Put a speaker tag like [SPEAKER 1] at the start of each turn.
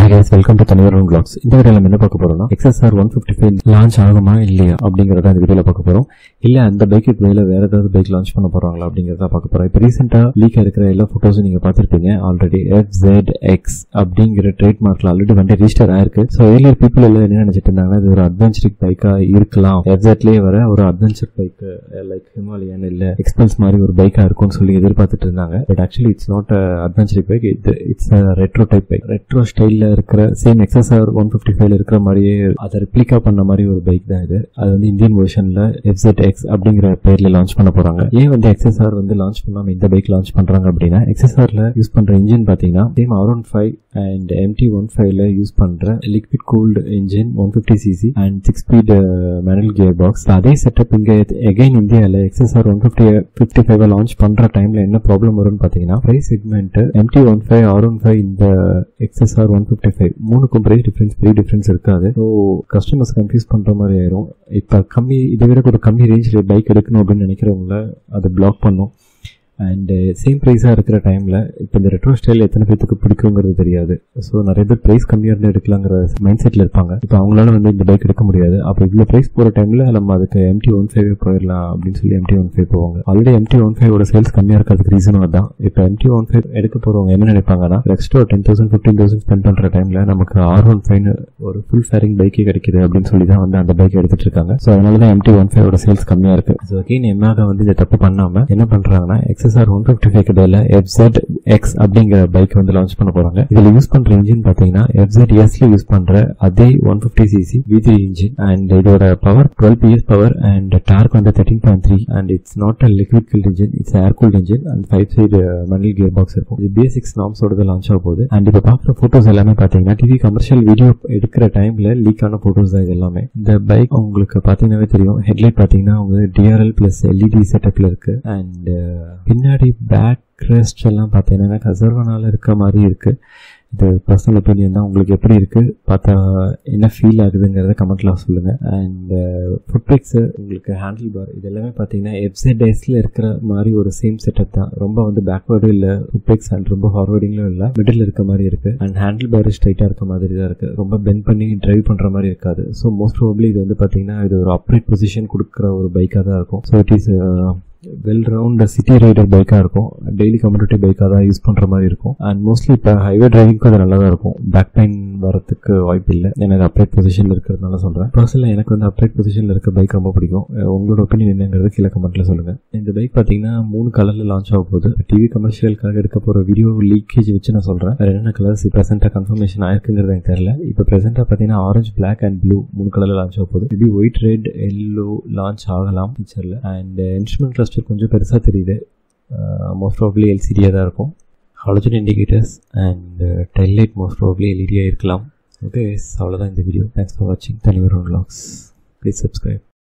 [SPEAKER 1] guys, welcome to Tanivaran Vlogs. இந்த வீடியோல நம்ம என்ன பார்க்க போறோம்னா XSR 155 லான்ச் ஆகுமா இல்லையா அப்படிங்கறத இந்த வீடியோல பார்க்க போறோம். இல்ல அந்த பைக்கு மேல வேற ஏதாவது பைக் லான்ச் பண்ண போறாங்களா அப்படிங்கறத பார்க்க போறோம். இப்போ ரீசன்ட்டா லீக் ஆயிருக்கிற எல்லா போட்டோஸும் நீங்க பார்த்திருப்பீங்க. ஆல்ரெடி FZX அப்படிங்கற ட்ரேட் மார்க்ல ஆல்ரெடி வந்து ரெஜிஸ்டர் ஆயிருக்கு. சோ ஏர்லியர் பீப்பிள் எல்லாம் என்ன நினைச்சிட்டு இருந்தாங்கன்னா இது ஒரு அட்வென்ச்சரிக் பைக்கா இருக்கலாம். FZலயே வர ஒரு அட்வென்ச்சர் பைக் லைக் ஹிமாலயன் இல்ல எக்ஸ்பல்ஸ் மாதிரி ஒரு பைக்கா இருக்கும்னு சொல்லி எதிர்பார்த்துட்டு இருந்தாங்க. பட் ஆக்சுவலி இட்ஸ் நாட் அட்வென்ச்சரிக் bike. It's retro type bike. Retro ஸ்டைல்ல இருக்கிற சேம் XSR 155 இருக்கிற மாதிரியே அதை ரிப்ளிகா பண்ண மாதிரி ஒரு பைக் தான் இது. அது வந்து இந்தியன் வெர்ஷன்ல FZX அப்படிங்கிற பேர்ல லான்ச் பண்ண போறாங்க. ஏன் வந்து XSR வந்து லான்ச் பண்ணாம இந்த பைக் லான்ச் பண்றாங்க அப்படின்னா XSRல யூஸ் பண்ற இன்ஜின் பாத்தீங்கன்னா சேம் R15 அண்ட் MT15ல யூஸ் பண்ற liquid cooled engine 150cc and 6-speed manual gear box. அதே செட்டப் இங்க அகைன் இந்தியால XSR 155 லான்ச் பண்ற டைம்ல என்ன ப்ராப்ளம் வரும்னு பாத்தீங்கன்னா பிரைஸ் செக்மெண்ட் MT15 R15 இந்த XSR 155 மூணுக்கும் பெரிய டிஃபரன்ஸ் இருக்காது. ஸோ கஸ்டமர்ஸ் கன்ஃபியூஸ் பண்ற மாதிரி ஆயிரும். இப்ப இதை விட ஒரு கம்மி ரேஞ்சில் பைக் எடுக்கணும் அப்படின்னு நினைக்கிறவங்கள அதை பிளாக் பண்ணும். அண்ட் சேம் ப்ரைஸாக இருக்கிற டைமில் இப்போ இந்த ரெட்ரோ ஸ்டைல் எத்தனை பேருக்கு பிடிக்குங்கிறது தெரியாது. ஸோ நிறைய பேர் ப்ரைஸ் கம்மியாக இருந்து எடுக்கலாங்கிற மைண்ட் செட்டில் இருப்பாங்க. இப்போ அவங்களால வந்து இந்த பைக் எடுக்க முடியாது. அப்போ இவ்வளோ ப்ரைஸ் போகிற டைமில் நம்ம அதுக்கு MT15 போயிடலாம் அப்படின்னு சொல்லி MT15 போவாங்க. ஆல்ரெடி MT15 சேல்ஸ் கம்மியாக இருக்கிறதுக்கு ரீசனும் அதுதான். இப்போ MT15 எடுக்க போகிறவங்க என்ன நினைப்பாங்கன்னா எக்ஸ்ட்ரா 10,000 15,000 ஸ்பெண்ட் பண்ணுற டைமில் நமக்கு R15 ஒரு ஃபுல் ஃபேரிங் பைக்கே கிடைக்குது அப்படின்னு சொல்லி தான் வந்து அந்த பைக் எடுத்துட்டு இருக்காங்க. ஸோ அதனால தான் MT15 சேல்ஸ் கம்மியாக இருக்கு. ஸோ அகைன் எம்மாக வந்து இதை தப்பு பண்ணாமல் என்ன பண்ணுறாங்கன்னா XSR 155 பதில FZX அப்படிங்கிற பைக் வந்து லான்ச் பண்ண போறாங்க. இதுல யூஸ் பண்ற இன்ஜின் பாத்தீங்கன்னா FZSல யூஸ் பண்ற அதே 150cc V3 இன்ஜின் அண்ட் இதோட power 12 PS power and torque வந்து 13.3 and it's not a liquid cooled engine, it's air cooled engine and 5-side manual gear box இருக்கும். இது BS6 நார்ம்ஸோட லான்ச் ஆக போகுது. அண்ட் இப்ப பாக்குற போட்டோஸ் எல்லாமே பாத்தீங்கன்னா டிவி கமர்ஷியல் வீடியோ எடுக்கிற டைம்ல லீக் ஆன போட்டோஸ் தான் இது எல்லாமே. இந்த பைக் உங்களுக்கு பாத்தீங்கன்னாவே தெரியும். ஹெட்லைட் பாத்தீங்கன்னா உங்களுக்கு DRL பிளஸ் LED செட்டப்ல இருக்கு. அண்ட் பின்னாடி பேக் ரெஸ்ட் எல்லாம் பார்த்தீங்கன்னா கசர்வனால இருக்க மாதிரி இருக்கு. இது பர்சனல் ஒப்பீனியன் தான். உங்களுக்கு எப்படி இருக்கு பார்த்தா என்ன ஃபீல் ஆகுதுங்கிறத கமெண்ட்ல சொல்லுங்க. அண்ட் ஃபுட் பிக்ஸ் உங்களுக்கு ஹேண்டில் பார் இது எல்லாமே பார்த்தீங்கன்னா FZSல இருக்கிற மாதிரி ஒரு சேம் செட்டப் தான். ரொம்ப வந்து பேக்வேர்டும் இல்லை ஃபுட் பிக்ஸ் அண்ட் ரொம்ப ஃபார்வர்டிங்லும் இல்லை, மிடில் இருக்க மாதிரி இருக்கு. அண்ட் ஹேண்டில் பார் ஸ்ட்ரைட்டா இருக்க மாதிரி தான் இருக்கு. ரொம்ப பெண்ட் பண்ணி டிரைவ் பண்ற மாதிரி இருக்காது. ஸோ மோஸ்ட் ப்ராபப்லி இது வந்து பார்த்தீங்கன்னா இது ஒரு அப்ரைட் பொசிஷன் கொடுக்குற ஒரு பைக்காக தான் இருக்கும். So it is well round city rider பைக்காக இருக்கும். டெய்லி கம்யூனிட்டி பைக்காக தான் யூஸ் பண்ணுற மாதிரி இருக்கும். அண்ட் மோஸ்ட்லி இப்போ ஹைவே டிரைவிங்க்கு அது நல்லா தான் இருக்கும். பேக் பெயின் வரதுக்கு வாய்ப்பு இல்லை. எனக்கு அப்ரைட் பொசிஷனில் இருக்கிறதுனால சொல்கிறேன். பர்சனலாக எனக்கு வந்து அப்ரைட் பொசிஷனில் இருக்க பைக் ரொம்ப பிடிக்கும். உங்களோட ஒப்பீனியன் என்னங்கிறது கீழே கமெண்ட்டில் சொல்லுங்கள். இந்த பைக் பார்த்தீங்கன்னா 3 கலரில் லான்ச் ஆக போகுது. டிவி கமர்ஷியலுக்காக எடுக்க போகிற வீடியோ லீக்கேஜ் வச்சு நான் சொல்கிறேன். வேறு என்னென்ன கலர்ஸ் ப்ரெசென்ட்டாக கன்ஃபர்மேஷன் ஆயிருக்குங்கிறது எனக்கு தெரியல. இப்போ ப்ரெசென்ட்டாக பார்த்தீங்கன்னா ஆரஞ்சு, பிளாக் அண்ட் ப்ளூ 3 கலரில் லான்ச் ஆக போகுது. இது ஒயிட், ரெட், எல்லோ லான்ச் ஆகலாம் ஃபியூச்சரில். அண்ட் இன்ஸ்ட்ருமெண்ட் கிளஸ்டர் கொஞ்சம் பெருசாக தெரியுது. மோஸ்ட் ப்ராபப்லி LCD தான் இருக்கும். Halogen indicators and tail light most probably LED இருக்கலாம். ஓகே, அவ்வளோதான் இந்த வீடியோ. தேங்க்ஸ் ஃபார் வாட்சிங் Tanivaran Vlogs. Please subscribe.